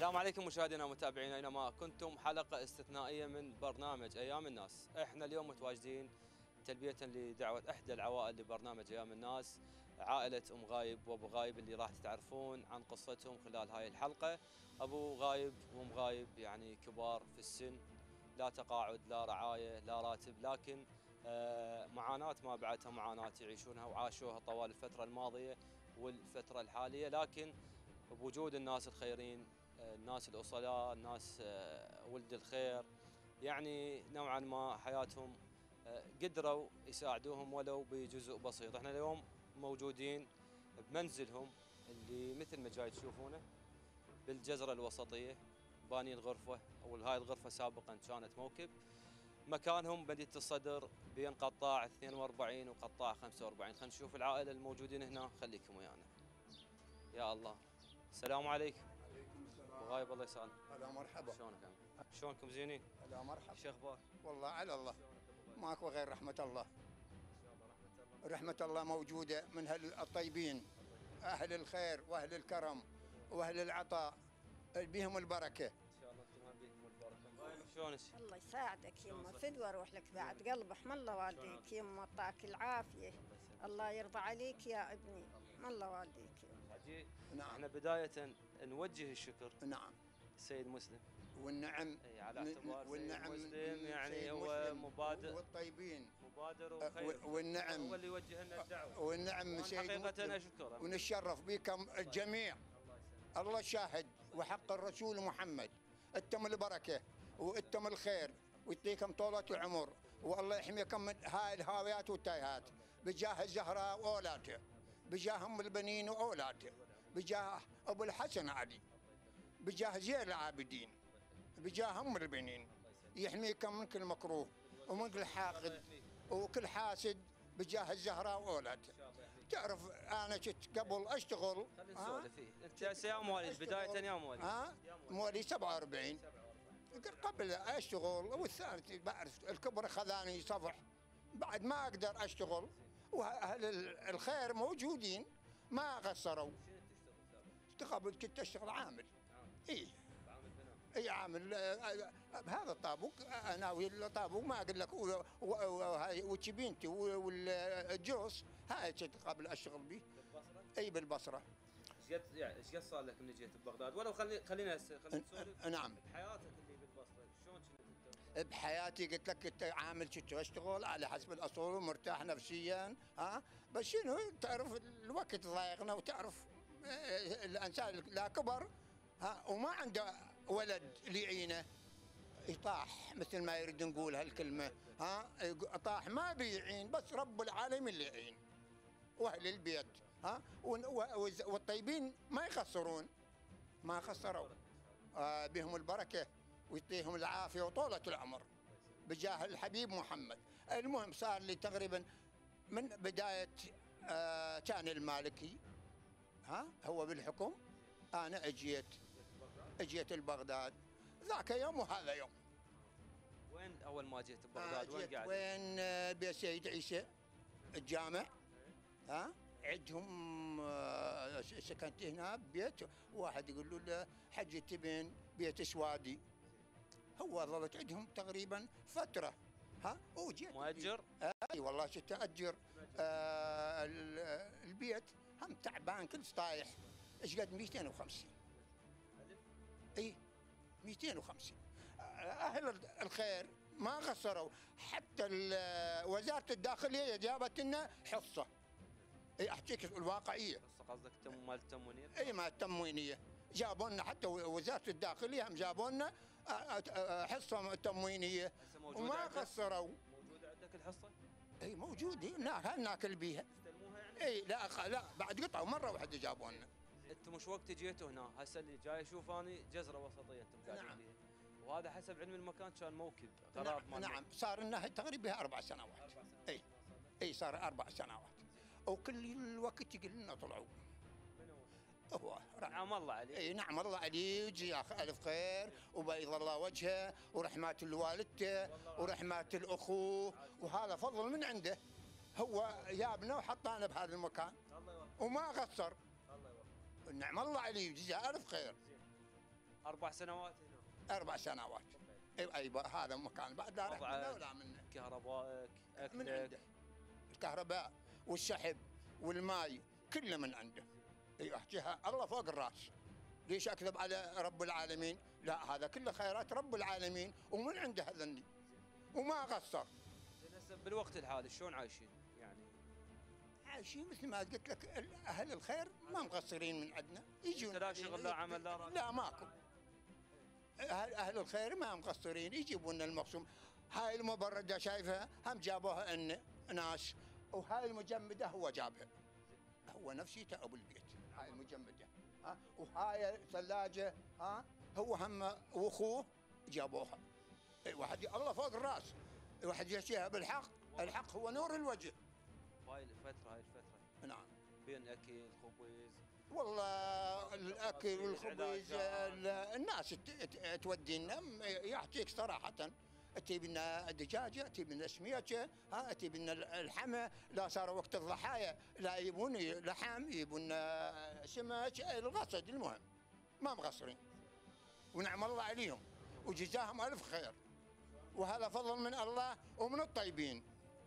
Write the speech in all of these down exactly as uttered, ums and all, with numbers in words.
السلام عليكم مشاهدينا ومتابعينا اينما كنتم، حلقه استثنائيه من برنامج ايام الناس. احنا اليوم متواجدين تلبيه لدعوه احدى العوائل لبرنامج ايام الناس، عائله ام غايب وابو غايب اللي راح تتعرفون عن قصتهم خلال هاي الحلقه. ابو غايب وام غايب يعني كبار في السن، لا تقاعد لا رعايه لا راتب، لكن آه معاناه ما بعدها معاناه يعيشونها وعاشوها طوال الفتره الماضيه والفتره الحاليه، لكن بوجود الناس الخيرين، الناس الأصلاء، الناس ولد الخير، يعني نوعا ما حياتهم قدروا يساعدوهم ولو بجزء بسيط. احنا اليوم موجودين بمنزلهم اللي مثل ما جاي تشوفونه بالجزرة الوسطية، بانين غرفة، او هاي الغرفة سابقا كانت موكب. مكانهم مدينة الصدر بين قطاع اثنين وأربعين وقطاع خمسة وأربعين. خلينا نشوف العائلة الموجودين هنا، خليكم ويانا. يا الله، السلام عليكم. عليكم السلام. ابو غايب الله يسعدك. هلا مرحبا. شلونك يا عم؟ شلونكم زينين؟ هلا مرحبا. شو اخبارك؟ والله على الله. ماكو غير رحمة الله. ان شاء الله رحمة الله. رحمة الله موجودة من هل الطيبين، أهل الخير وأهل الكرم وأهل العطاء، بهم البركة. ان شاء الله انتم بيكم البركة. شلونك؟ الله يساعدك يمه، فدوى اروح لك بعد قلب رحم الله والديك يمه، يعطاك العافية، الله يرضى عليك يا ابني، الله والديك. حجي، نعم. احنا بداية نوجه الشكر نعم. السيد مسلم. والنعم. اي على اعتبار والنعم سيد مسلم يعني سيد هو مسلم مبادر والطيبين مبادر وخير، والنعم هو اللي يوجه لنا الدعوة. والنعم سيد حقيقة مسلم. اشكره ونتشرف بكم الجميع. الله شاهد وحق الرسول محمد، انتم البركه وانتم الخير ويعطيكم طولة العمر، والله يحميكم من هاي الهاويات والتايهات، بجاه الزهراء واولادها، بجاه ام البنين واولادها، بجاه ابو الحسن علي، بجاه زين العابدين، بجاه ام البنين، يحميكم من كل مكروه ومن كل حاقد وكل حاسد، بجاه الزهراء واولادها. تعرف انا كنت قبل اشتغل، خلينا نسولف فيه. انت يا مواليد بداية يا مواليد؟ ها؟ مواليد سبعة وأربعين. قبل اشتغل والثالث بعرف الكبر خذاني صفح، بعد ما اقدر اشتغل واهل الخير موجودين ما قصروا. قبل كنت اشتغل عامل. اي اي عامل بهذا الطابوق، انا والطابوق ما اقول لك، وهاي وتشبينتي والجوس هاي كنت قبل اشتغل به. بالبصرة؟ اي بالبصره. ايش قد يعني ايش قد صار لك من جيت ببغداد؟ ولو خلي خلينا خلينا نسولف. نعم. بحياتك اللي بالبصره شلون كنت انت؟ بحياتي قلت لك كنت عامل كنت اشتغل على حسب الاصول ومرتاح نفسيا، ها، بس شنو تعرف الوقت ضايقنا، وتعرف الانسان لا كبر، ها، وما عنده ولد ليعينه، يطاح مثل ما يريد نقول هالكلمه، ها، طاح ما بيعين، بس رب العالمين اللي يعين واهل البيت، ها، والطيبين ما يخسرون، ما خسروا، آه بهم البركه ويعطيهم العافيه وطولة العمر بجاه الحبيب محمد. المهم صار لي تقريبا من بدايه آه كان المالكي، ها، هو بالحكم، انا اجيت اجيت لبغداد ذاك يوم وهذا يوم. وين اول ما جيت ببغداد؟ آه وين قاعد؟ وين آه بيت سيد عيسى الجامع، ها، عندهم آه سكنت هنا ببيت واحد يقول له حج تبين بيت سوادي، هو ظلت عندهم تقريبا فتره، ها، وجيت مؤجر؟ اي آه والله كنت اجر آه البيت، هم تعبان كل طايح، ايش قد مئتين وخمسين. اي مئتين وخمسين. اهل الخير ما قصروا، حتى وزاره الداخليه جابت لنا حصه. اي احكيك الواقعيه. حصه قصدك تم مال التموينيه؟ اي مال التموينيه، جابوا لنا حتى وزاره الداخليه هم جابوا لنا حصه تموينيه وما قصروا. موجوده عندك الحصه؟ اي موجوده هناك، ناكل بيها. تستلموها يعني؟ اي لا لا بعد قطعوا مره واحده جابوا لنا. انتم مش وقت جيتوا هنا، هسه اللي جاي اشوف اني جزره وسطيه انتم قاعدين نعم. بيها، وهذا حسب علم المكان كان موكب قراب. نعم, نعم صار لنا تقريبا اربع سنوات. اربع سنوات. اي اي صار اربع سنوات، وكل الوقت يقول لنا طلعوا. من هو؟ هو نعم الله عليه. اي نعم الله عليه، ويجزيه الف خير وبيض الله وجهه ورحمات الوالدته ورحمات الاخوه، وهذا فضل من عنده، هو جابنا وحطانا بهذا المكان. الله يوفقك. وما قصر. الله يوفقك. نعم الله عليه ويجزيه الف خير. اربع سنوات هنا. اربع سنوات. اي اي هذا مكان بعد لا رحنا ولا منه. كهربائك اكلك من عنده. الكهرباء والسحب والماي كله من عنده. ايوه احكيها الله فوق الراس. ليش اكذب على رب العالمين؟ لا هذا كله خيرات رب العالمين ومن عنده هذني وما قصر. هسه بالوقت الحالي شلون عايشين؟ يعني عايشين مثل ما قلت لك اهل الخير ما مقصرين من عندنا يجون. لا شغل لا عمل لا راتب؟ لا ماكو. اهل اهل الخير ما مقصرين يجيبوا لنا المقسوم. هاي المبرده شايفها هم جابوها ان ناس وهاي المجمده هو جابها. هو نفسيته ابو البيت هاي المجمده ها وهاي ثلاجه ها هو هم واخوه جابوها. واحد الله فوق الراس. واحد يشيها بالحق. الحق هو نور الوجه. هاي الفتره هاي الفتره نعم. بين اكل خبز. والله الاكل والخبز الناس تودي لنا يعطيك صراحه. تجيب لنا دجاجه، تجيب لنا سميكه، ها تجيب لنا الحمى، لا صار وقت الضحايا لا يبون لحم يبون سمك القصد المهم ما مقصرين. ونعم الله عليهم وجزاهم الف خير. وهذا فضل من الله ومن الطيبين.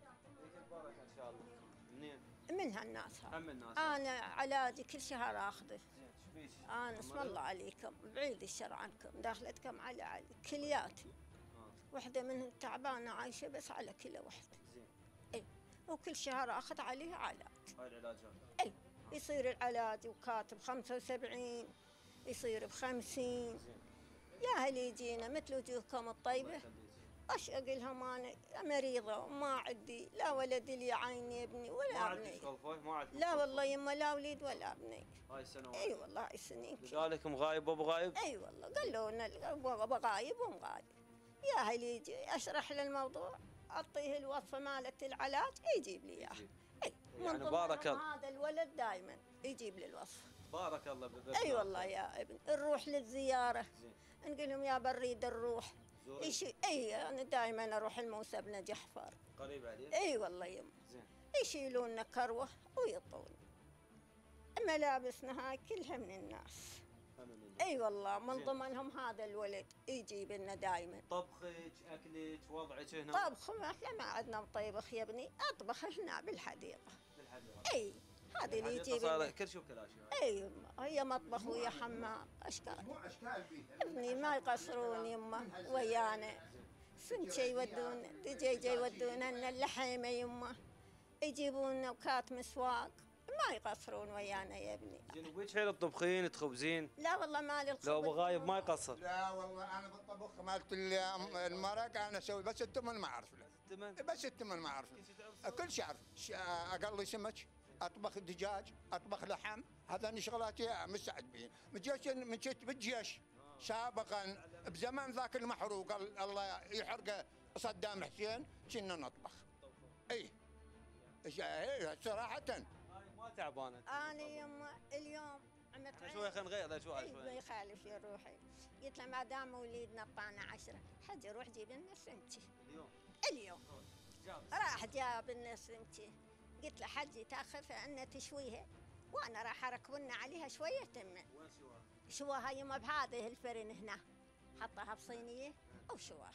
ان شاء الله. منين؟ من هالناس هاي. هم الناس. انا علاجي كل شهر اخذه. زين انا اسم الله عليكم بعيد الشر عنكم داخلتكم على علي كلياتي. وحده منهم تعبانه عايشه بس على كلى وحده. زين. اي وكل شهر اخذ عليها علاج. هاي العلاجات. اي يصير العلاج وكاتب خمسة وسبعين يصير بخمسين. زين. يا هل يجينا مثل وجوهكم الطيبه. اش اقول لهم انا مريضه وما عندي لا ولد لي عيني ابني ولا ابني. ما عاد لا والله يما لا وليد ولا ابني. هاي السنوات. اي والله هاي السنين. لذلك مغايب وابو غايب؟ اي والله قالوا لنا ابو غايب ومغايب. يا هل يجي اشرح له الموضوع اعطيه الوصفه مالت العلاج يجيب لي اياها. اي يعني بارك الله. هذا الولد دائما يجيب لي الوصفه. بارك الله بذلك. اي والله يا ابن نروح للزياره. زين. نقول لهم يا بريد نروح. زوري. اي انا دائما اروح الموسى بن جحفر. قريب عليك؟ اي والله يم. زين. يشيلون لنا كروه ويعطون. ملابسنا هاي كلها من الناس. اي والله من ضمنهم هذا الولد يجيب لنا دائما. طبخك اكلك وضعك هنا؟ طبخ احنا ما عندنا طيبخ يا ابني اطبخ هنا بالحديقه. بالحديقه. اي هذه اللي يجيب لنا. كل شيء كل شيء. اي هي مطبخ ويا حمام اشكال. مو اشكال بيها. ابني ما يقصرون يمه ويانا. سمكه يودون دجاجه يودون لنا اللحيمه يمه. يجيبون لنا وكات مسواق. ما يقصرون ويانا يا ابني. زين وبيك حيل تطبخين تخبزين؟ لا والله مالي الخبز. لو ابو غايب ما يقصر. لا والله انا بالطبخ مالت المرق انا اسوي بس التمن ما اعرف له. التمن؟ بس التمن ما اعرف له. كل شيء اعرف. اقلي سمك، اطبخ دجاج، اطبخ لحم، هذا شغلاتي مستعد بهن. من جيش من جيت بالجيش سابقا بزمان ذاك المحروق الله يحرقه صدام حسين كنا نطبخ. اي صراحه. ما تعبانه. انا يما اليوم عملت شوي خلينا نغير شوي شوي. ما يخالف يا روحي. قلت له ما دام وليدنا طانا عشرة حجي روح جيب لنا سمتي. اليوم؟ اليوم. راح جاب لنا سمتي. قلت له حجي تاخذها ان تشويها وانا راح اركب لنا عليها شويه تمن. وين شواها؟ شواها يما بهذه الفرن هنا. حطها بصينيه وشواها.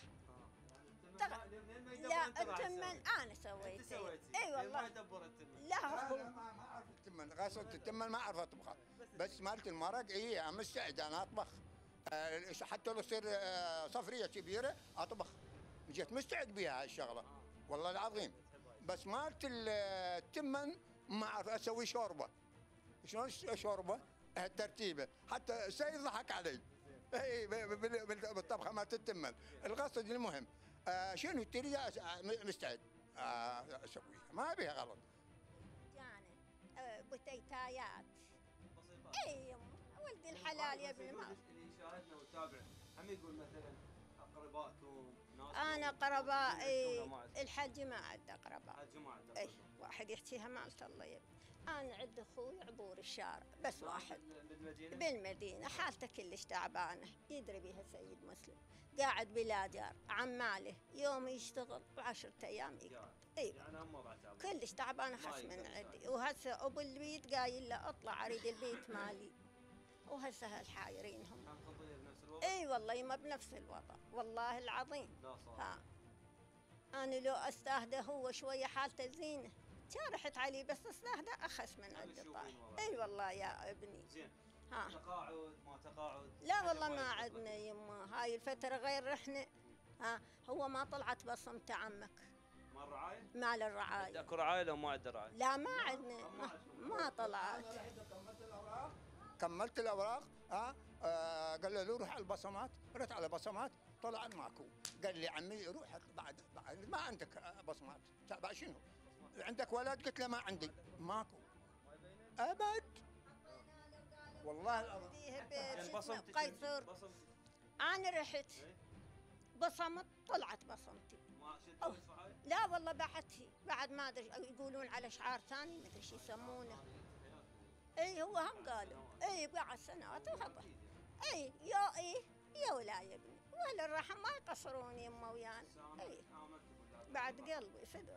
لا التمن انا سويته. اي والله. ما يدبر التمن. لا هو ما ما اعرف التمن، غسلت التمن ما اعرف اطبخها، بس مالت المرق اي مستعد انا اطبخ. أه حتى لو يصير أه صفريه كبيره اطبخ. جيت مستعد بها هاي الشغله والله العظيم. بس مالت التمن ما اعرف اسوي شوربه. شلون شوربه؟ الترتيبه حتى السيد ضحك علي. اي بالطبخه مالت التمن. القصد المهم آه شنو تريد مستعد آه اسويها ما بيها غلط. يعني آه بتيتايات بسيطات. اي ولد الحلال يا ابن ما. اللي يشاهدنا ويتابع هم يقول مثلا اقربائكم ناس. انا قربائي الحج ما عنده قرباء. الحج ما عنده. اي واحد يحكيها مالت الله يا ابني. انا عند اخوي عبور الشارع بس واحد. بالمدينه؟ بالمدينه حالته كلش تعبانه يدري بها سيد مسلم. قاعد بلا جار عماله يوم يشتغل وعشرة ايام يقعد. اي يعني هم وضع تعبان. كلش تعبانه خص من عندي. وهسه ابو البيت قايل له اطلع اريد البيت مالي. وهسه الحايرينهم. كان خطيه بنفس الوضع؟ اي والله يما بنفس الوضع والله العظيم. لا صار. ها انا لو استهدى هو شويه حالته زينه كان رحت عليه، بس استهدى اخس من عند الطايح. اي والله يا ابني. زين. ها تقاعد ما تقاعد؟ لا والله ما عندنا يما هاي الفتره غير احنا. ها هو ما طلعت بصمته عمك مال الرعايه؟ مال الرعايه. اكو رعايه لو ما عنده رعايه؟ لا ما عندنا ما, ما طلعت. كملت الاوراق كملت الاوراق ها آه قال له روح على البصمات، رحت على البصمات طلع ماكو. قال لي عمي روح بعد, بعد ما عندك بصمات. تبع شنو؟ عندك ولد؟ قلت له ما عندي. ماكو ابد والله العظيم. يعني بصمتك قيصر بصمتك انا رحت بصمت طلعت بصمتي. ما شلت الصحايا؟ لا والله بعدتي بعد ما ادري يقولون على شعار ثاني ما ادري شو يسمونه. اي هو هم قالوا اي بعد سنوات وهذا. اي يا اي يا ولا يا ابني واهل الرحم ما يقصرون يما ويانا. اي بعد قلبي فدوى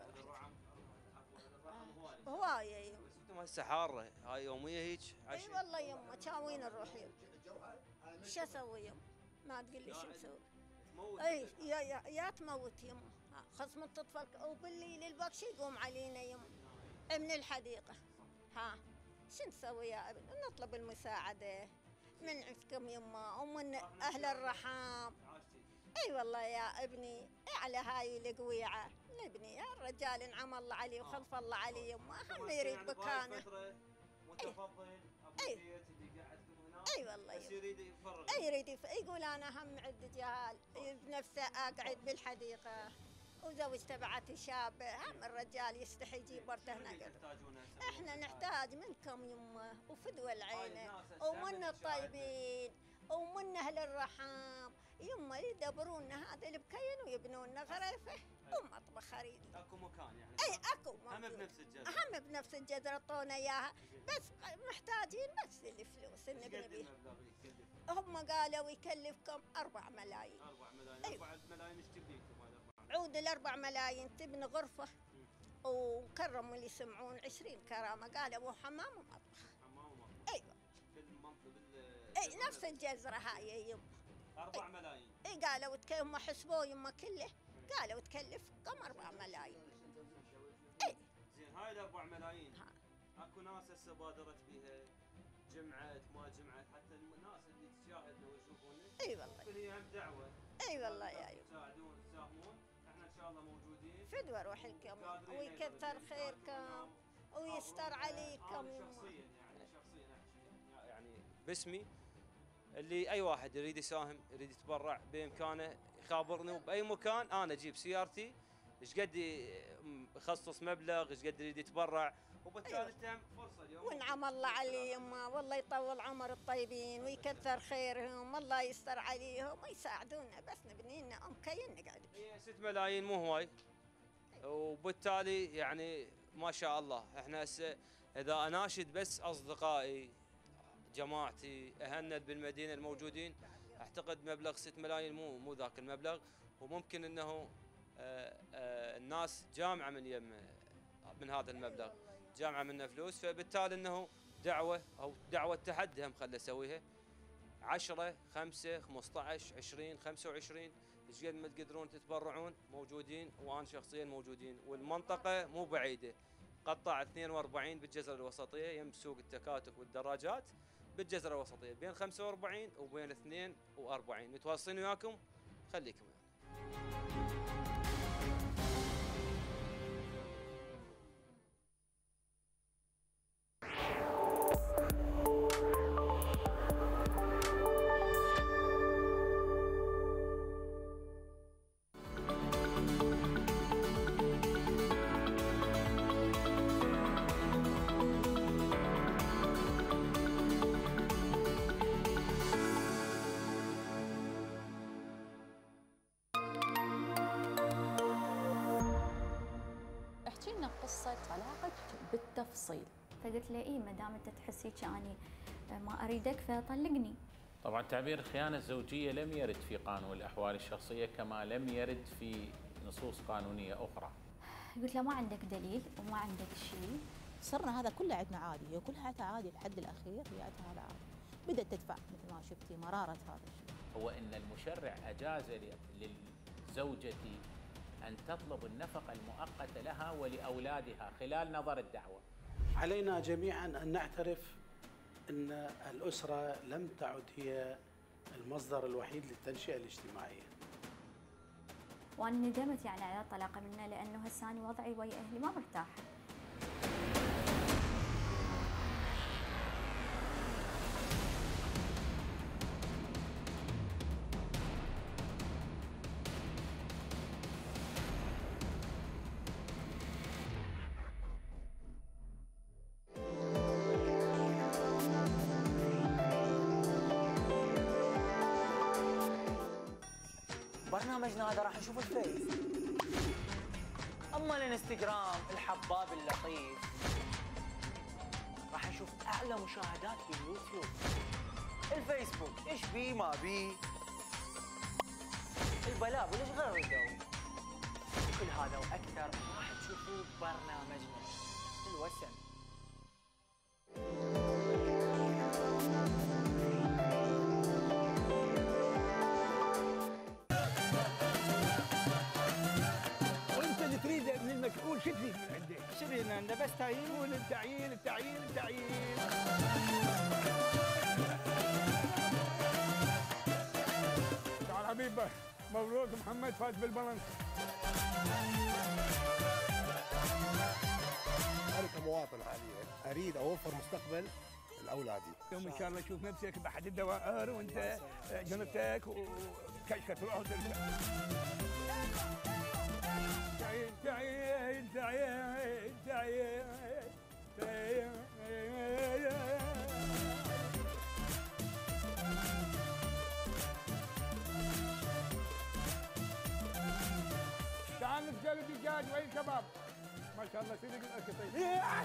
هوايه يما. بس انتم هسه حاره هاي يوميه هيك؟ اي والله يما كاوين نروح شو اسوي يما؟ ما تقول لي شو مسوي؟ اي يا يا يا تموت يما. خصم تطفى وبالليل البكش يقوم علينا يما من الحديقه. ها شو نسوي يا ابني؟ نطلب المساعده من عندكم يما ومن اهل الرحم. اي والله يا ابني إيه على هاي القويعه نبني. الرجال انعم الله عليه وخلف الله عليه يما هم يريد مكانه. متفضل ابو البيت اللي قاعدكم هنا. اي والله بس يريد يفرغ. اي يريد يقول انا هم عند جهال بنفسه اقعد بالحديقه وزوج تبعتي شاب. هم الرجال يستحي يجيب مرته هنا. احنا نحتاج منكم يمه وفدوى العينه ومن الطيبين ومن اهل الرحم يمه يدبرونا هذا البكين ويبنون لنا غريفه ومطبخ اريد. اكو مكان يعني؟ اي اكو هم بنفس الجذر. هم بنفس الجذر اعطونا اياها بس محتاجين بس الفلوس اللي نبني بيها. هم قالوا يكلفكم أربع ملايين. أربع ملايين. أربع ملايين ايش تبيكم هذا؟ عود الأربع ملايين تبني غرفة وكرموا اللي يسمعون عشرين كرامة. قالوا حمام ومطبخ. حمام ومطبخ. ايوه. بالمنطقة بال اي نفس الجزرة هاي يما. أربع ملايين. اي قالوا هم حسبوه يما كله قالوا تكلفكم أربع ملايين. اي زين هاي الأربع ملايين اكو ناس هسه بادرت بها جمعت ما جمعت حتى الناس اللي تشاهدنا ويشوفونا. اي والله. فهي هم دعوة. اي والله يا ايوه. تساعدون تساهمون احنا ان شاء الله موجودين. فدوى روحكم ويكثر خيركم ويستر عليكم يما. شخصيا يعني شخصيا يعني باسمي اللي اي واحد يريد يساهم يريد يتبرع بامكانه يخابرني وباي مكان انا اجيب سيارتي ايش قد يخصص مبلغ ايش قد يريد يتبرع وبالتالي تم فرصه اليوم. ونعم الله عليه يما والله يطول عمر الطيبين ويكثر خيرهم والله يستر عليهم ويساعدونا بس نبني لنا ام كين نقعد. هي ست ملايين مو هواي وبالتالي يعني ما شاء الله احنا هسه اذا اناشد بس اصدقائي جماعتي اهلنا بالمدينه الموجودين اعتقد مبلغ ست ملايين مو مو ذاك المبلغ وممكن انه آآ آآ الناس جامعه من يم من هذا المبلغ جامعه منه فلوس فبالتالي انه دعوه او دعوه تحدي هم خلنا اسويها عشرة خمسة خمسة عشر عشرين خمسة وعشرين ايش قد ما تقدرون تتبرعون موجودين وانا شخصيا موجودين والمنطقه مو بعيده قطع اثنين وأربعين بالجزيره الوسطيه يم سوق التكاتك والدراجات بالجزيره الوسطيه بين خمسة وأربعين وبين اثنين وأربعين متواصلين وياكم خليكم يعني. بالتفصيل. فقلت له اي ما دام انت تحسيك اني ما اريدك فطلقني. طبعا تعبير الخيانه الزوجيه لم يرد في قانون الاحوال الشخصيه كما لم يرد في نصوص قانونيه اخرى. قلت له ما عندك دليل وما عندك شيء. صرنا هذا كله عندنا عادي، هي كلها عادي لحد الاخير هي عندنا هذا عادي. بدأت تدفع مثل ما شفتي مرارة هذا الشيء. هو ان المشرع اجاز للزوجة ان تطلب النفقة المؤقتة لها ولاولادها خلال نظر الدعوة. علينا جميعا ان نعترف ان الاسرة لم تعد هي المصدر الوحيد للتنشئة الاجتماعية. وانا ندمت يعني على الطلاق منه، لانه هساني وضعي ويا اهلي ما مرتاح. برنامجنا هذا راح نشوف الفيس، اما الانستغرام الحباب اللطيف راح نشوف اعلى مشاهدات باليوتيوب. الفيسبوك ايش بيه ما بيه، البلاب وليش غردوا، كل هذا واكثر راح تشوفوه ببرنامجنا الوسم. المسؤول شو تريد من عندك؟ شو تريد من عنده؟ بس تعيين. قول التعيين التعيين التعيين. تعال حبيبي، مبروك محمد فاز بالبلنس. أنا كمواطن حاليا أريد أوفر مستقبل لأولادي. يوم إن شاء الله أشوف نفسك بأحد الدوائر وأنت جنبتك وكشكة العهد. تعيين تعيين تعيين تعيين تعيين. تعال نسجل الدجاج وين كباب. ما شاء الله صدق الاكل طيب.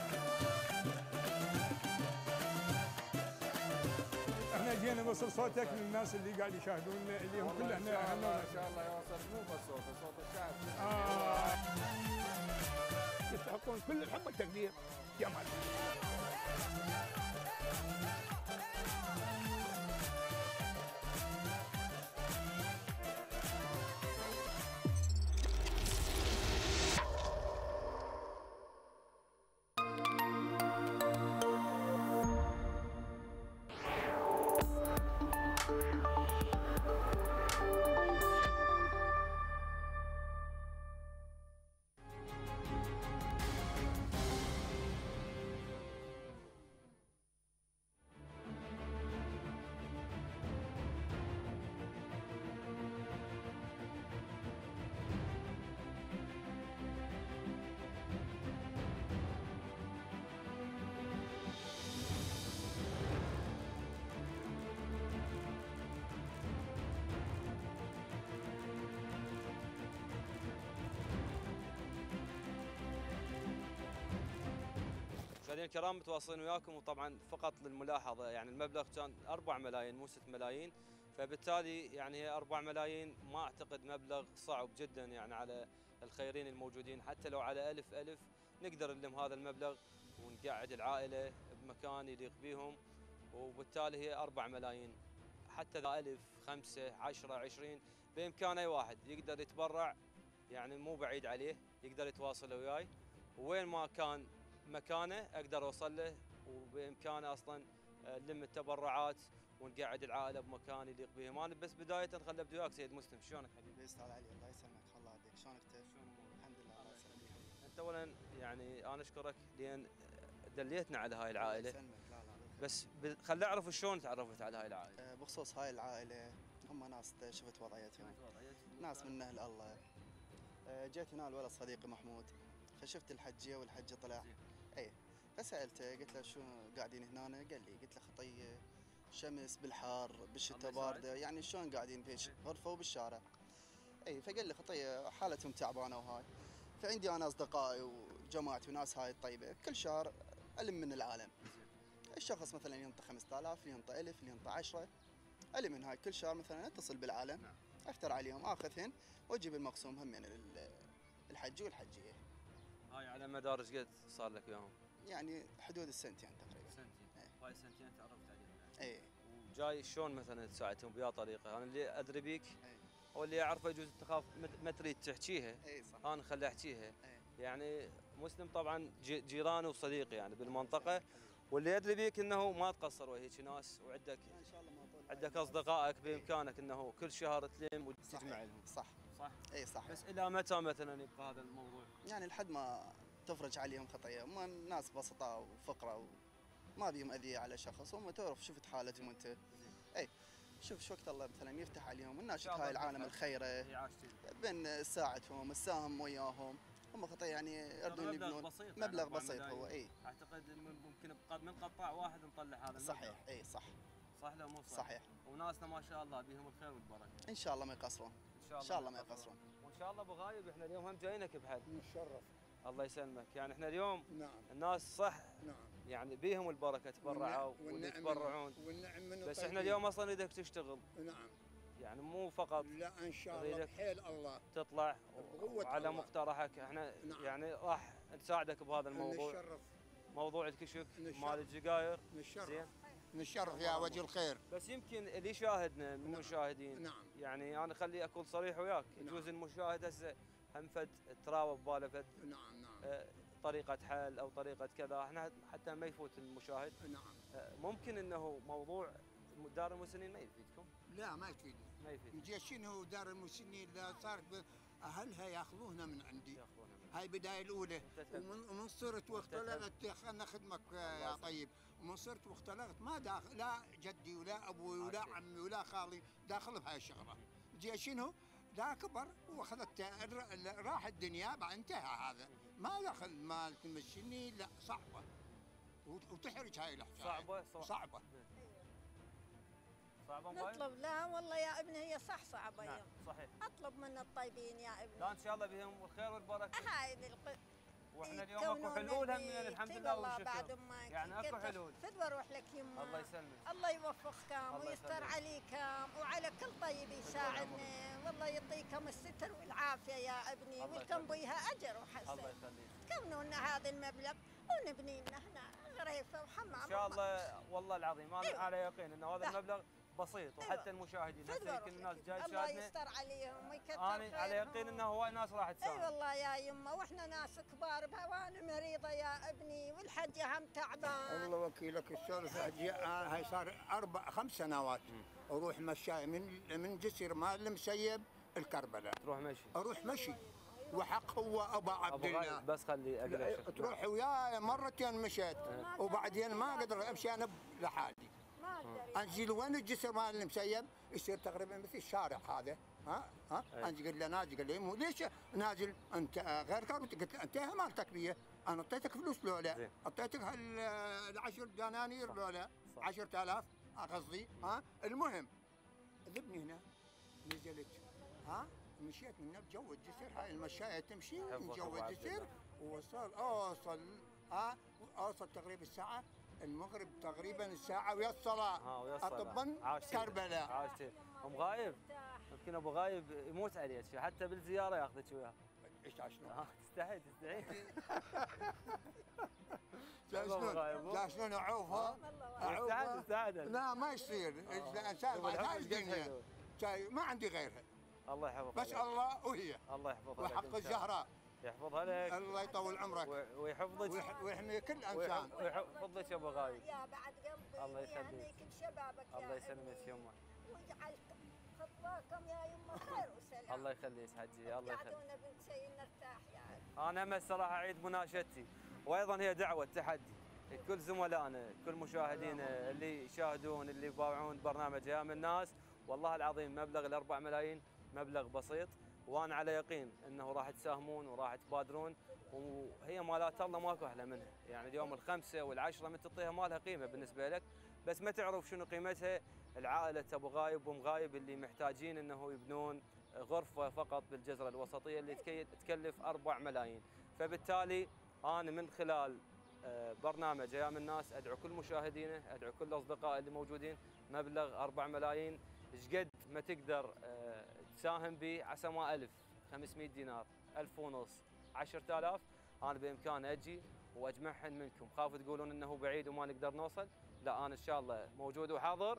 احنا جينا نوصل صوتك للناس اللي قاعد يشاهدونا اليوم كلنا. احنا ما شاء الله يوصل مو بس صوت صوت الشعب. اه يستحقون كل الحب والتقدير. جمال. مشاهدينا الكرام متواصلين وياكم، وطبعا فقط للملاحظه يعني المبلغ كان أربعة ملايين مو ستة ملايين، فبالتالي يعني هي أربعة ملايين ما اعتقد مبلغ صعب جدا يعني على الخيرين الموجودين، حتى لو على ألف ألف نقدر نلم هذا المبلغ ونقعد العائله بمكان يليق بيهم، وبالتالي هي أربعة ملايين. حتى اذا ألف خمسة عشرة عشرين بامكان اي واحد يقدر يتبرع، يعني مو بعيد عليه يقدر يتواصل وياي، وين ما كان مكانه اقدر اوصل له، وبامكانه اصلا نلم التبرعات ونقعد العائله بمكان يليق بهم. انا بس بدايه خل ابدا وياك سيد مسلم، شلونك حبيبي؟ استاذ علي الله يسلمك، الله يهديك، شلونك انت؟ الحمد لله الله يسلمك. انت اولا يعني انا اشكرك لان دليتنا على هاي العائله. الله يسلمك. لا لا بس خل اعرف شلون تعرفت على هاي العائله. بخصوص هاي العائله هم ناس شفت وضعيتهم، ناس من اهل الله. جيت هنا الولد صديقي محمود فشفت الحجيه والحجه طلع اي، فسالته قلت له شو قاعدين هنا؟ قال لي، قلت له خطيه شمس بالحار بالشتاء بارده، يعني شلون قاعدين في غرفه وبالشارع؟ اي فقال لي خطيه حالتهم تعبانه وهاي، فعندي انا اصدقائي وجماعتي وناس هاي الطيبه كل شهر الم من العالم. الشخص مثلا ينطي خمسة آلاف، اللي ينطي ألف، اللي ينطي عشرة، الم من هاي كل شهر مثلا اتصل بالعالم افتر عليهم اخذهن واجيب المقسوم هم من الحج والحجيه. هاي على مدار ايش قد صار لك وياهم؟ يعني حدود السنتين تقريبا. سنتين. هاي سنتين تعرفت عليهم يعني. اي. جاي شلون مثلا تساعدهم بيا طريقه؟ انا اللي ادري بيك او اللي اعرفه يجوز تخاف ما تريد تحكيها. اي صح. انا خلي احكيها. يعني مسلم طبعا جيراني وصديقي يعني بالمنطقه، واللي يدري بيك انه ما تقصر وهيك ناس، وعندك ان شاء الله ما عندك اصدقائك بامكانك انه كل شهر تلم وتجمع لهم. صح صح. اي صح. بس الى متى مثلا يبقى هذا الموضوع؟ يعني لحد ما تفرج عليهم خطيه، هم ناس بسطاء وفقراء وما بيهم اذيه على شخص، هم تعرف شفت حالتهم انت. اي شوف شو وقت الله مثلا يفتح عليهم وناشد هاي العالم الخيره بين ساعتهم الساهم وياهم، هم خطيه يعني يردون يبنون بسيط مبلغ بسيط هو. اي اعتقد ممكن من قطاع واحد نطلع هذا المبلغ. صحيح. اي صح. صح لو مو صح؟ صحيح. وناسنا ما شاء الله بهم الخير والبركه. ان شاء الله ما يقصرون. ان شاء الله, إن شاء الله ما يقصرون. وان شاء الله ابو غايب احنا اليوم هم جايينك بحد. نتشرف. الله يسلمك، يعني احنا اليوم نعم الناس صح نعم يعني بيهم البركه تبرعوا ويتبرعون، والنعم من بس احنا اليوم اصلا نريدك تشتغل. نعم. يعني مو فقط لا ان شاء الله بحيل الله تطلع وعلى الله. مقترحك احنا نعم. يعني راح نساعدك بهذا الموضوع. نتشرف. موضوع الكشك مال الجقاير. نتشرف. زين. نتشرف يا وجه الخير. بس يمكن اللي يشاهدنا من المشاهدين نعم. يعني انا خلي اكون صريح وياك، يجوز المشاهد هسه هم فد تراوب بباله فد نعم نعم آه طريقه حل او طريقه كذا، احنا حتى ما يفوت المشاهد. نعم. آه ممكن انه موضوع دار المسنين ما يفيدكم؟ لا ما يفيدنا. ما يفيد. نجي شنو دار المسنين اللي صارت اهلها ياخذوها من عندي. ياخذونها من هاي البدايه الاولى، ومن ومن صرت واختلفت خلنا خدمك يا طيب، ومن صرت واختلفت ما داخل لا جدي ولا ابوي ولا عمي ولا خالي داخل بهاي الشغله. جي شنو؟ لا كبر واخذت راح الدنيا بعد انتهى هذا، ما دخل مال تمشيني لا صعبه وتحرج هاي الحكايه. صعبه صعبه صعبه نطلب لا والله يا ابني هي صح صعبه. نعم يوم صحيح. اطلب من الطيبين يا ابني. لا ان شاء الله بهم الخير والبركه. هاي الق... واحنا اليوم اكو حلول هم من الحمد لله والشكر. بعد ما يعني اكو حلول. فد واروح لك يما. الله يسلمك. الله يوفقكم ويستر عليكم وعلى كل طيب يساعدنا، والله يعطيكم الستر والعافيه يا ابني، ولكم بيها اجر وحسن. الله يخليك. تكونوا لنا هذا المبلغ ونبني لنا هنا غريفه وحمام. ان شاء الله والله العظيم انا أيوة. على يقين ان هذا المبلغ بسيط. أيوة. وحتى المشاهدين هسه يمكن الناس جاي الله تشاهدنا يستر عليهم ويكثر انا على يقين انه هواي ناس راح تساهم. اي والله يا يمه، واحنا ناس كبار بهوان مريضه يا ابني، والحجه هم تعبان. الله وكيلك السولف هاي صار اربع خمس سنوات اروح مشاي من من جسر مال المسيب الكربلاء. تروح مشي؟ اروح مشي وحق هو ابا عبد الله. بس خلي اقلب. تروح وياي مرتين مشيت وبعدين ما اقدر امشي انا لحالي. انزل وين الجسر مال المسيب يصير تقريبا مثل الشارع هذا. ها ها انزل قلت له نازل، قال لي مو ليش نازل انت غير كربت؟ قلت له انت مالتك بيه، انا اعطيتك فلوس لولا اعطيتك هالعشر دنانير لولا عشرة آلاف قصدي. ها المهم ذبني هنا نزلت ها مشيت من بجو الجسر، هاي المشاية تمشي من جو الجسر ووصل اوصل ها اوصل تقريبا الساعة المغرب تقريبا الساعة ويا الصلاة اطبا كربلاء. عاشتين. ام غايب يمكن ابو غايب يموت عليك حتى بالزيارة ياخذك وياه. ايش شلون؟ تستحي تستحي. شلون شلون اعوفها؟ اعوفها تساعدك. لا ما يصير الانسان هاي الدنيا ما عندي غيرها. الله يحفظك. بس الله وهي. الله يحفظها لك. وحق الزهراء يحفظها لك. الله يطول عمرك ويحفظك ويحمي كل انسان. ويحفظك يا ابو غايب. يا بعد قلبي الله يخليك. يهنيك بشبابك يا الله يسلمك يمه. ويجعل خطاكم يا يمه خير وسلام. الله يخليك حجي. الله يخليك. قعدونا بنت شيء نرتاح يا انا هم الصراحه اعيد مناشدتي، وايضا هي دعوه تحدي كل زملائنا كل مشاهدينا اللي يشاهدون اللي يباوعون برنامج ايام الناس. والله العظيم مبلغ الأربع ملايين مبلغ بسيط، وانا على يقين انه راح تساهمون وراح تبادرون، وهي مالات الله ماكو احلى منها. يعني اليوم الخمسه والعشره من تعطيها مالها قيمه بالنسبه لك، بس ما تعرف شنو قيمتها العائله ابو غايب وام غايب اللي محتاجين انه يبنون غرفه فقط بالجزره الوسطيه اللي تكلف أربع ملايين. فبالتالي انا من خلال برنامج ايام الناس ادعو كل مشاهدينه، ادعو كل الاصدقاء اللي موجودين، مبلغ أربع ملايين ايش قد ما تقدر تساهم به، عسى ما ألف، خمسمئة دينار، ألف ونص، عشرة آلاف، انا بامكاني اجي واجمعهن منكم. خافوا تقولون انه بعيد وما نقدر نوصل، لا انا ان شاء الله موجود وحاضر،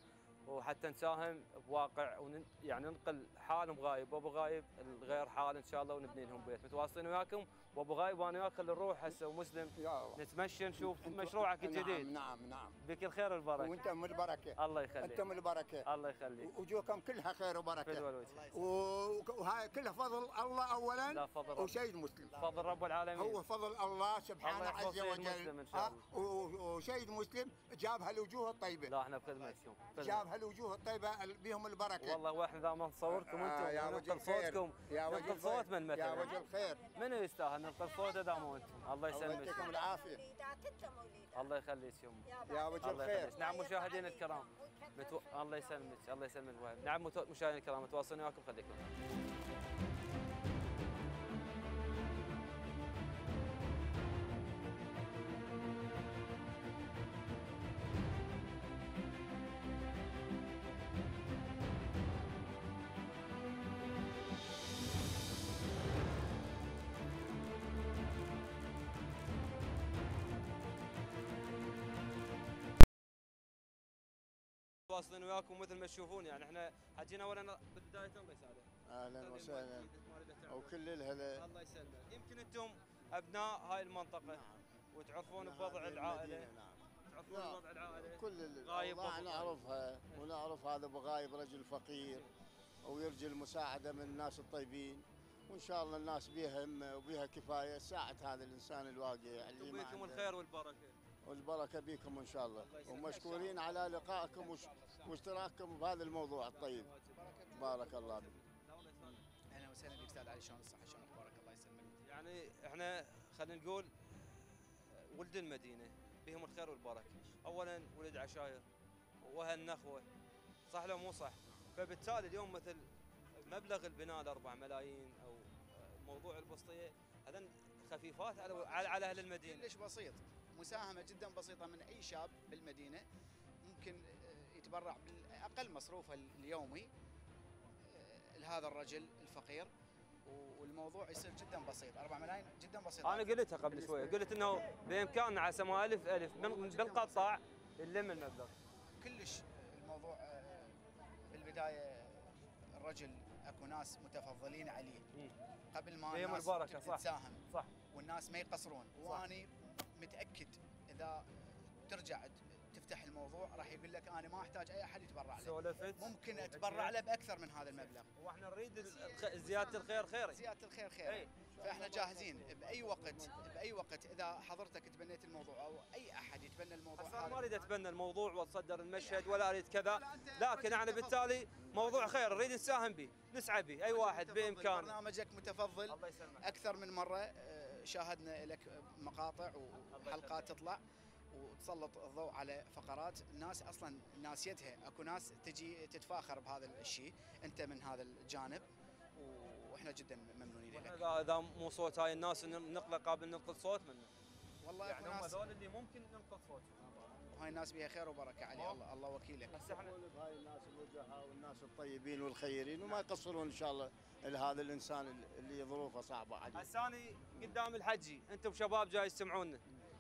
وحتى نساهم بواقع ون يعني ننقل حال ابو غايب وابو غايب الغير حال ان شاء الله ونبني لهم بيت. متواصلين وياكم وابو غايب وانا وياك نروح هسه ومسلم نتمشى نشوف مشروعك الجديد. نعم نعم نعم. بك الخير والبركه. وانت من البركه. الله يخليك. انت من البركه. الله يخليك. وجوهكم كلها خير وبركه. فدوى الوجه. وهاي كلها فضل الله اولا. لا فضل وسيد مسلم. فضل رب العالمين. هو فضل الله سبحانه عز وجل. ان شاء الله. وسيد مسلم جاب هالوجوه الطيبه. لا احنا بخدمتكم. جاب هالوجوه الطيبه بهم البركه. والله واحنا ذا ما نصوركم انتم. آه يا وجه صوتكم. يا وجه ننقل صوت من مثلا. يا وجه الخير. منو يستاهل ننقل صوته ذا مو انتم. الله يسلمك. الله يعطيكم العافيه. الله يخليك يوم. يا وجه الخير. نعم مشاهدينا الكرام. متو... الله يسلمك الله يسلمك وهب. نعم متو... مشاهدينا الكرام متواصلين وياكم خليكم. واصلين وياكم مثل ما تشوفون يعني احنا حجينا اولا بالبدايه الله يسعدك. اهلا وسهلا وكل الهلا. الله يسلمك. يمكن انتم ابناء هاي المنطقه. نعم. وتعرفون بوضع العائله. نعم. تعرفون بوضع العائله. كل الاوضاع نعرفها ونعرف هذا ابو غايب رجل فقير ويرجي المساعده من الناس الطيبين وان شاء الله الناس بيها همه وبيها كفايه ساعه هذا الانسان الواقع اللي ما بيكم الخير والبركه. والبركه بكم ان شاء الله ومشكورين على لقائكم واشتراككم بهذا الموضوع الطيب. بارك الله فيك. اهلا وسهلا بك استاذ علي. شلون الصحه شلون اخبارك؟ الله يسلمك. يعني احنا خلينا نقول ولد المدينه بهم الخير والبركه. اولا ولد عشاير وهالنخوه صح لو مو صح؟ فبالتالي اليوم مثل مبلغ البناء الأربع ملايين او موضوع البسطيه هذا خفيفات على على اهل المدينه. كلش بسيط. مساهمة جدا بسيطة من أي شاب بالمدينة ممكن يتبرع بأقل مصروفه اليومي لهذا الرجل الفقير والموضوع يصير جدا بسيط. أربع ملايين جدا بسيط. أنا قلتها قبل شوية قلت إنه بإمكاننا على سما ألف ألف بالقطاع نلم المبلغ. كلش الموضوع بالبداية الرجل أكو ناس متفضلين عليه قبل ما الناس تساهم صح والناس ما يقصرون. وأني متاكد اذا ترجع تفتح الموضوع راح يقول لك انا ما احتاج اي احد يتبرع له. ممكن اتبرع له باكثر من هذا المبلغ. واحنا نريد زياده الخير خيري. زياده الخير خيري. فاحنا جاهزين باي وقت باي وقت اذا حضرتك تبنيت الموضوع او اي احد يتبنى الموضوع. انا ما اريد اتبنى الموضوع واتصدر المشهد ولا اريد كذا، لكن انا بالتالي موضوع خير نريد نساهم به نسعى به اي واحد بامكانه. برنامجك متفضل اكثر من مره شاهدنا لك مقاطع وحلقات تطلع وتسلط الضوء على فقرات الناس اصلا ناسيتها. اكو ناس تجي تتفاخر بهذا الشيء، انت من هذا الجانب واحنا جدا ممنونين لك. اذا مو صوت هاي الناس نقله قابل ننقل صوت منه. والله يعني هم هذول اللي ممكن ننقل صوتهم. وهاي الناس بها خير وبركه علي. الله الله وكيلك. هسه احنا هاي الناس الوجهاء والناس الطيبين والخيرين وما يقصرون ان شاء الله لهذا الانسان اللي ظروفه صعبه عليه. هسه انا قدام الحجي انتم شباب جاي يسمعونا.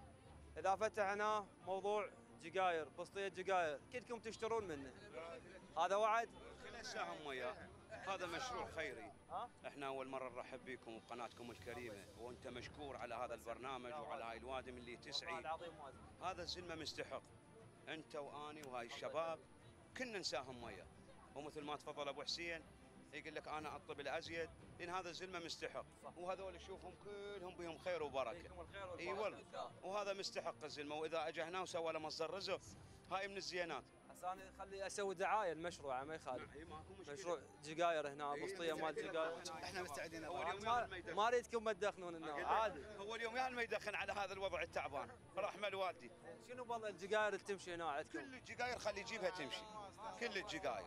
اذا فتحنا موضوع جقاير بسطيه جقاير كلكم تشترون منه. هذا وعد خلينا نساهم وياه. هذا مشروع خيري. احنا اول مره نرحب بكم وبقناتكم الكريمه وانت مشكور على هذا البرنامج وعلى هاي الوادم اللي تسعي. هذا الزلمه مستحق. انت واني وهاي الشباب كنا نساهم وياه ومثل ما تفضل ابو حسين يقول لك انا اطلب الازيد لان هذا الزلمه مستحق. وهذول شوفهم كلهم بهم خير وبركه. اي والله وهذا مستحق الزلمه واذا اجى هنا وسوى له مصدر رزق هاي من الزينات. هسه انا خلي اسوي دعايه المشروع ما يخالف. مشروع جقاير هنا بسطيه مال جقاير. احنا مستعدين. ما, ما اريدكم ما تدخنون النار عادي. هو اليوم يعني ما يدخن على هذا الوضع التعبان رحمه الوالدي. شنو والله الجقاير اللي تمشي هنا عندكم؟ كل الجقاير خلي يجيبها تمشي. كل الجقاير.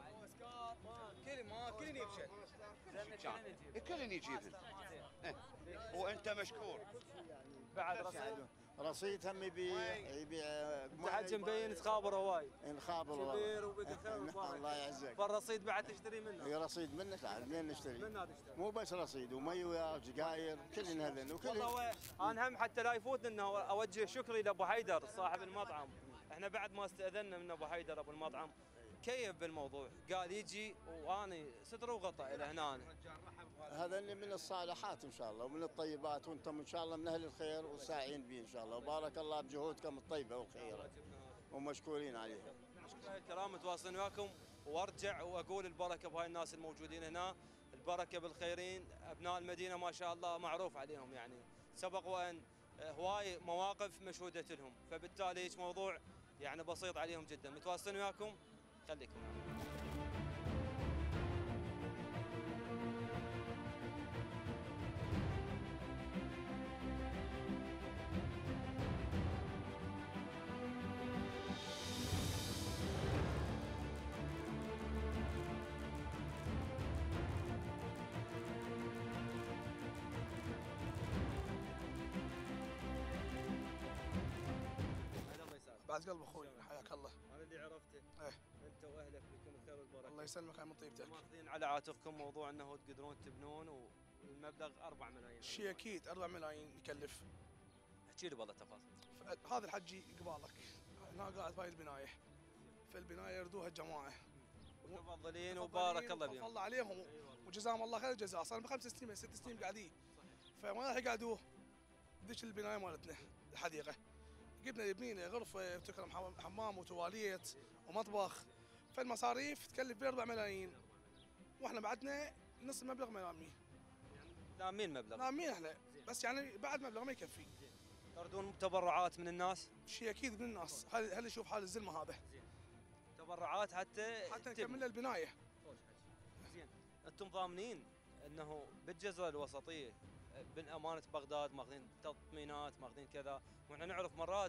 كل ما كل يبشر. كل يجيبهن. وانت مشكور. بعد رصيد رصيد هم يبيع يبيع انت حجم مبين تخابر هواي. نخابر كبير وبقى خير الله يعزك. فالرصيد بعد تشتري منه. اي رصيد منك عاد منين نشتري؟ من هذا تشتري؟ مو بس رصيد ومي ويا جقاير كلن هذن وكل والله انا هم حتى لا يفوتني انه اوجه شكري لابو حيدر صاحب المطعم. احنا بعد ما استاذنا من ابو حيدر ابو المطعم كيف بالموضوع، قال يجي واني ستر وغطى الى هنا. هذا اللي من الصالحات ان شاء الله ومن الطيبات، وانتم ان شاء الله من اهل الخير وساعين به ان شاء الله، وبارك الله بجهودكم الطيبه والخيره ومشكورين عليها. مشكورين الكرام، متواصلين وياكم، وارجع واقول البركه بهاي الناس الموجودين هنا، البركه بالخيرين، ابناء المدينه ما شاء الله معروف عليهم، يعني سبق وان هواي مواقف مشهوده لهم، فبالتالي هيك موضوع يعني بسيط عليهم جدا. متواصلين وياكم، خليكم معنا. بعد قلب اخوي حياك الله. انا اللي عرفته ايه انت واهلك بكم الخير والبركه. الله يسلمك من طيبتك. ماخذين على عاتقكم موضوع انه تقدرون تبنون، والمبلغ أربعة ملايين. شيء اكيد أربعة ملايين يكلف. احكي لي والله تفاصيل. هذا الحجي قبالك هنا قاعد في البنايه، في البنايه يردوها الجماعه متفضلين وبارك الله بهم. الله عليهم وجزاهم الله خير الجزاء. صار بخمس سنين ست سنين قاعدين، فما راح يقعدوا ذيك البنايه مالتنا الحديقه. جبنا يبنينا غرفه تكرم حمام وتواليت ومطبخ، فالمصاريف تكلف ب أربعة ملايين، واحنا بعدنا نص المبلغ ملامين. لامين مبلغ؟ لامين احنا، بس يعني بعد مبلغ ما يكفي. تردون تبرعات من الناس؟ شيء اكيد من الناس، هل هل يشوف حال الزلمه هذا. تبرعات حتى حتى نكمل له البنايه. زين، انتم ضامنين انه بالجزره الوسطيه بن امانه بغداد ماخذين تضمينات ماخذين كذا، واحنا نعرف مرات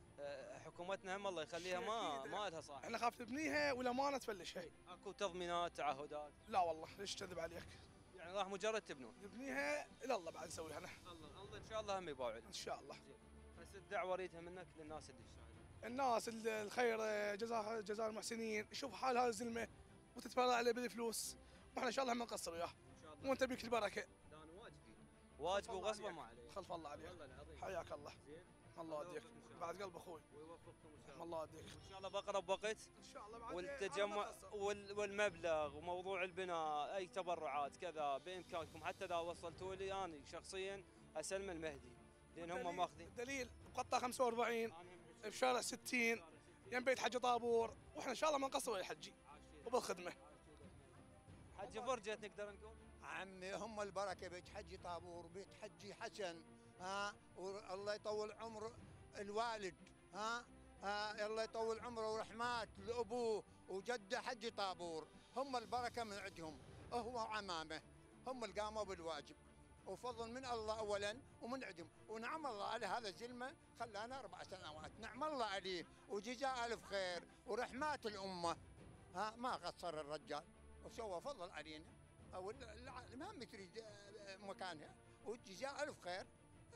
حكومتنا هم الله يخليها ما ما لها صاحب. احنا خاف نبنيها ولا ما تفلشها. اكو تضمينات تعهدات؟ لا والله ليش كذب عليك؟ يعني راح مجرد تبنون؟ نبنيها الى الله بعد نسويها احنا. الله الله ان شاء الله هم يباوعون. ان شاء الله. بس الدعوه اريدها منك للناس اللي تساعد. الناس الخير جزاء جزاء المحسنين، شوف حال هذا الزلمه وتتبرع عليه بالفلوس، واحنا ان شاء الله ما نقصر وياه. ان شاء الله. وانت بيك البركه. انا واجبي. واجب وغصبا ما عليك. خلف الله عليك. والله العظيم. حياك الله. زين. الله يهديك. بعد قلب اخوي. ويوفقكم ان شاء الله. الله يهديك. ان شاء الله بقرب وقت. ان شاء الله بعد والتجمع وال... والمبلغ وموضوع البناء، اي تبرعات كذا بامكانكم، حتى اذا وصلتوا لي انا شخصيا اسلم المهدي، لان هم ماخذين. دليل بقطع خمسة وأربعين بشارع ستين يم بيت حجي طابور، واحنا ان شاء الله ما نقصر ويا الحجي وبالخدمه. حجي فرجه نقدر نقول. عمي هم البركه، بيت حجي طابور، بيت حجي حسن، ها والله يطول عمر الوالد، ها ها الله يطول عمره ورحمات لابوه وجده حجي طابور، هم البركه من عندهم، هو وعمامه هم اللي قاموا بالواجب، وفضل من الله اولا ومن عندهم، ونعم الله على هذا الزلمه خلانا اربع سنوات، نعم الله عليه وجزاه الف خير ورحمات الامه، ها ما قصر الرجال وسوى فضل علينا، او المهم تريد مكانها وجزاه الف خير.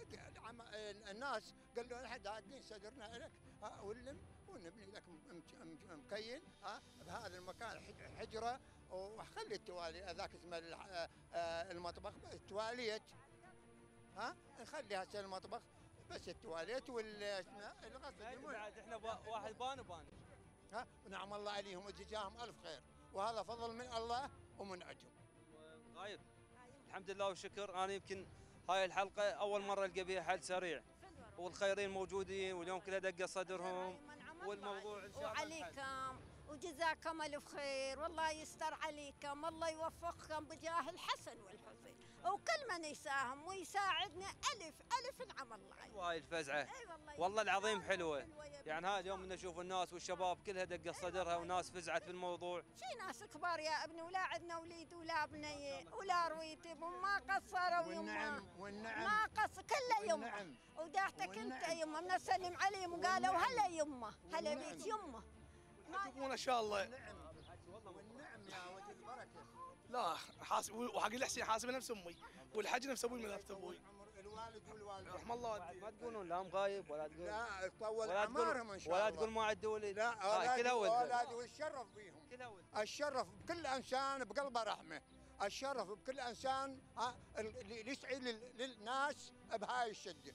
الناس قال له نحن داقين صدرنا لك ولم ونبني لك مكين ها بهذا المكان حجره، وخلي التوالي ذاك اسمه المطبخ التواليت، ها نخلي هسه المطبخ بس التواليت والغسل بعد احنا واحد بان بان، ها ونعم الله عليهم وجزاهم الف خير، وهذا فضل من الله ومن عندهم. غايب الحمد لله والشكر. انا يمكن هاي الحلقه اول مره القى بها حل سريع، والخيرين موجودين واليوم كلها دقه صدرهم، والموضوع ان شاء الله وعليكم وجزاكم الف خير، والله يستر عليكم، الله يوفقكم بجاه الحسن والحسين، وكل من يساهم ويساعدنا الف الف نعم الله عليه. وهاي الفزعه والله العظيم حلوه، يعني هذا اليوم نشوف الناس والشباب كلها دقه صدرها وناس فزعت بالموضوع. شي ناس كبار يا ابني، ولا عندنا وليد ولا بنيه ولا رويتب وما قصروا يما، والنعم ما قصر كله يما، وداحتك انت يما بنسلم عليهم وقالوا هلا يما هلا بيك يما. يجيبون ان شاء الله. والنعم يا وجه البركه. لا حاسب وحق الحسين حاسب نفس امي، والحج نفس ابوي من نفس ابوي. الوالد والوالده رحم الله والديك. ما تقولون لا مغايب ولا تقول لا طول اعمارهم ان شاء الله، ولا تقول ما عدوا ولد. لا كلها ولد، اولادي والشرف بيهم، كلها ولد. الشرف بكل انسان بقلبه رحمه، الشرف بكل انسان اللي يسعي للناس بهاي الشده.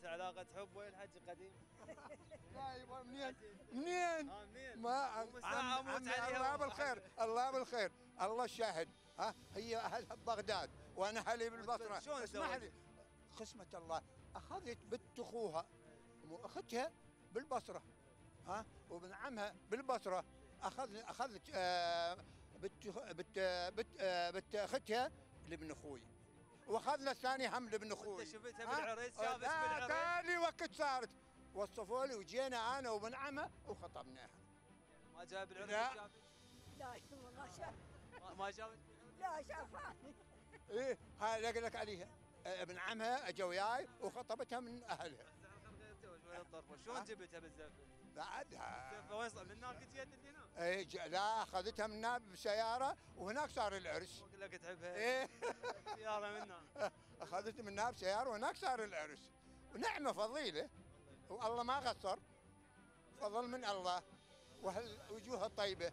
علاقه حب وين الحج قديم؟ لا يبا منين؟ منين؟ اه منين؟ ما عم عمي الله بالخير الله بالخير الله الشاهد ها هي اهلها ببغداد وانا اهلي بالبصره. شلون اسمح لي قسمة الله اخذت بنت اخوها واختها بالبصره ها وابن عمها بالبصره اخذ اخذت آه بنت بنت بنت آه بنت اختها لابن اخوي واخذنا الثاني هم لابن اخوي. انت شفتها بالعرس شافت بالعرس؟ تالي وقت صارت وصفوا لي وجينا انا وابن عمها وخطبناها. ما جاء بالعرس؟ لا لا ما شاف ما شافت؟ لا شافني. ايه هاي لك لك عليها ابن عمها اجا وياي وخطبتها من اهلها. شلون جبتها بالزفه؟ بعدها الزفه وين صار؟ من هناك جت اللي هناك؟ ايه لا اخذتها من هناك بسياره وهناك صار العرس. اقول لك تحبها؟ ايه سياره منها اخذتها من هناك بسياره وهناك صار العرس. ونعمه فضيله والله ما قصر فضل من الله وهالوجوه الطيبه.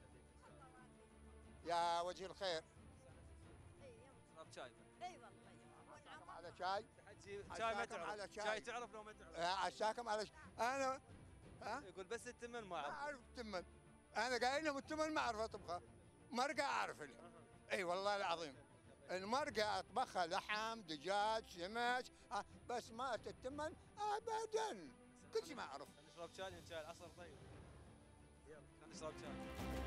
يا وجه الخير. اشرب شاي. اي والله. عشاكم على شاي. شاي ما تعرف. شاي تعرف لو ما تعرف. عشاكم على شاي. انا ها؟ يقول بس التمن ما اعرف. ما اعرف التمن. انا قايل لهم التمن ما اعرف اطبخها. مرقه اعرف لها. اي والله العظيم. المرقه اطبخها لحم، دجاج، سمك، بس ما التمن ابدا. كل شيء ما اعرف. نشرب شاي من شاي العصر طيب. يلا خلينا نشرب شاي.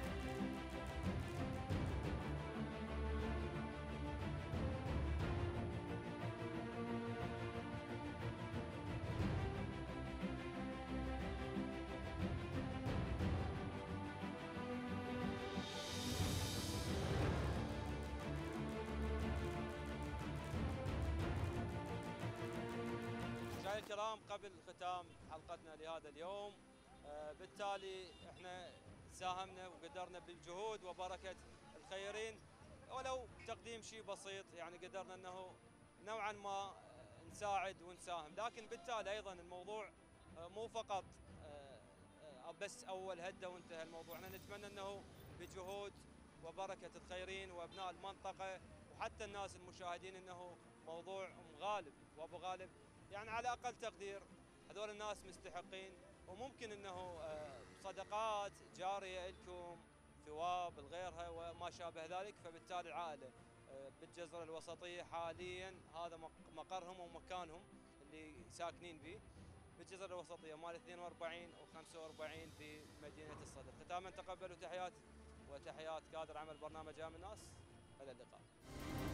مشاهدينا الكرام قبل ختام حلقتنا لهذا اليوم آه بالتالي احنا ساهمنا وقدرنا بالجهود وبركه الخيرين ولو تقديم شيء بسيط يعني قدرنا انه نوعا ما نساعد ونساهم لكن بالتالي ايضا الموضوع آه مو فقط آه آه بس اول هده وانتهى الموضوع. احنا نتمنى انه بجهود وبركه الخيرين وابناء المنطقه وحتى الناس المشاهدين انه موضوع ام غالب وابو غالب يعني على اقل تقدير هذول الناس مستحقين وممكن انه صدقات جاريه لكم ثواب لغيرها وما شابه ذلك. فبالتالي العائله بالجزره الوسطيه حاليا هذا مقرهم ومكانهم اللي ساكنين به بالجزره الوسطيه مال اثنين وأربعين وخمسة وأربعين في مدينه الصدر. ختاما تقبلوا تحيات وتحيات كادر عمل برنامج ايام الناس. الى اللقاء.